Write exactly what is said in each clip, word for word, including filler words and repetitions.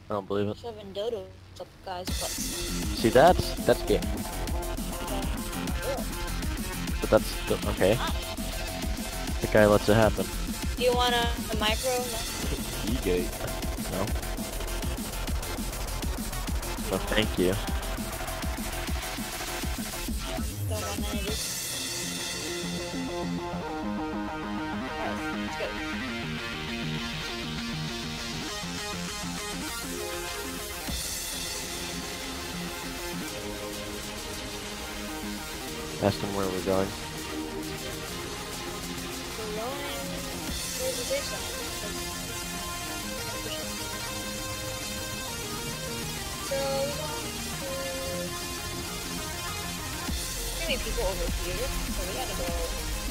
I don't believe it. Shoving dodo up guys' butts. See, that's that's game. But that's the, okay. The guy lets it happen. Do you want a, a micro? You gay. No. No, thank you. Don't want any of this. Alright, let's go. Ask him where we're going. We're going... Where's the safe zone? So, we're going to... Too many people over here, so we gotta go...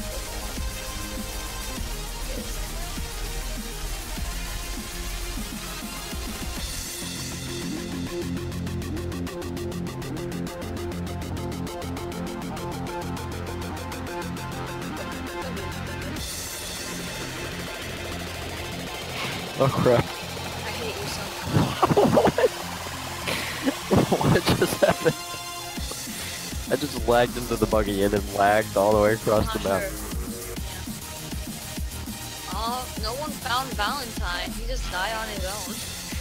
Oh crap. I hate you so What? What just happened? I just lagged into the buggy and then lagged all the way across much. the map. Sure. Yeah. Oh, no one found Valentine. He just died on his own.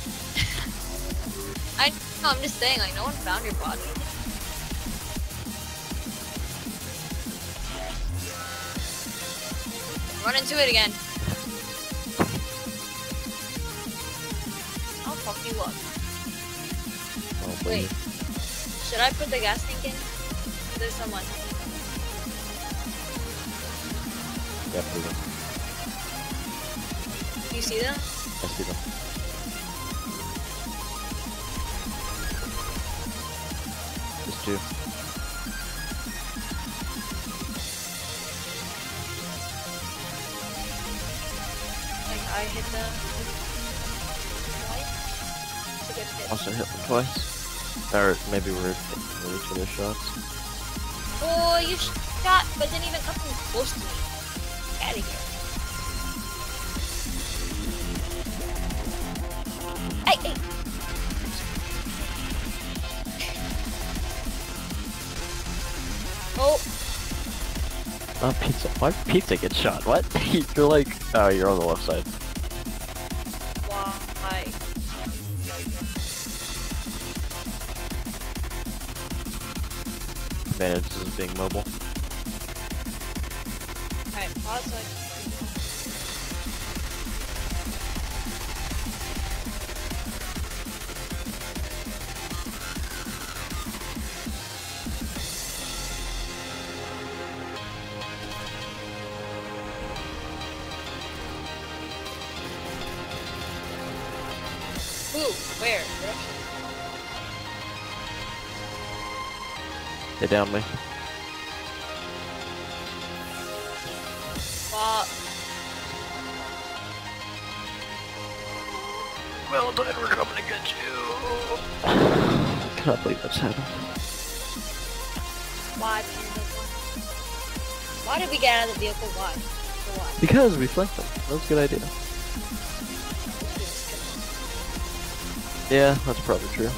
I no, I'm just saying, like, no one found your body. Run into it again. I'll fuck you up. Oh, Wait. please. Should I put the gas tank in? There's someone. Yeah, please. Do you see them? I see them. Just two. Like, I hit them twice to get a hit. Also hit them twice. Or maybe we're taking each other's shots. Oh, you shot, but didn't even come close to me. Get out of here. Hey, hey. Oh, Oh, pizza. Why did pizza get shot? What? You're like, oh, you're on the left side. why? Advantages of being mobile. Alright, pause so I can... Who? Where? Direction? They downed me. Fuck. Well done, we're coming to get you. I cannot believe that's happened. Why? Why did we get out of the vehicle? Why? For what? Because we flanked them. That was a good idea. Yeah, that's probably true.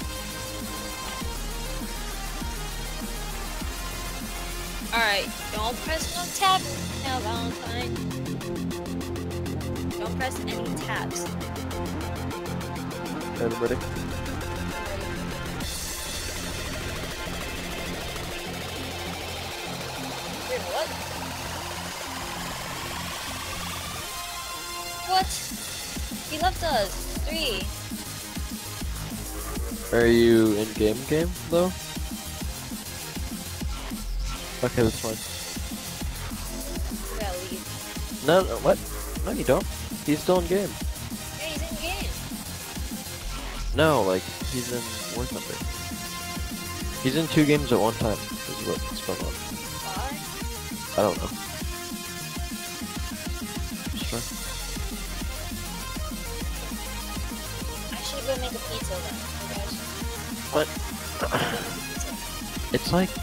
Alright, don't press no tab now, Valentine. Don't press any tabs. Everybody. Wait, what? What? He left us. Three. Are you in game game though? Okay, that's fine. We gotta leave. No, no, what? No, you don't. He's still in game. Yeah, he's in game. No, like he's in War Thunder. He's in two games at one time. Is what's going on. Why? I don't know. Just try. I should go make a pizza then, you guys. What? Go make a pizza. It's like